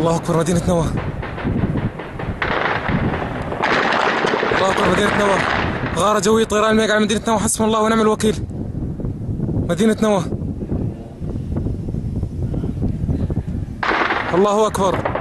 الله أكبر، مدينة نوى. الله أكبر، مدينة نوى. غارة جوية طيران الميج على مدينة نوى، حسبنا الله ونعم الوكيل. مدينة نوى. الله أكبر.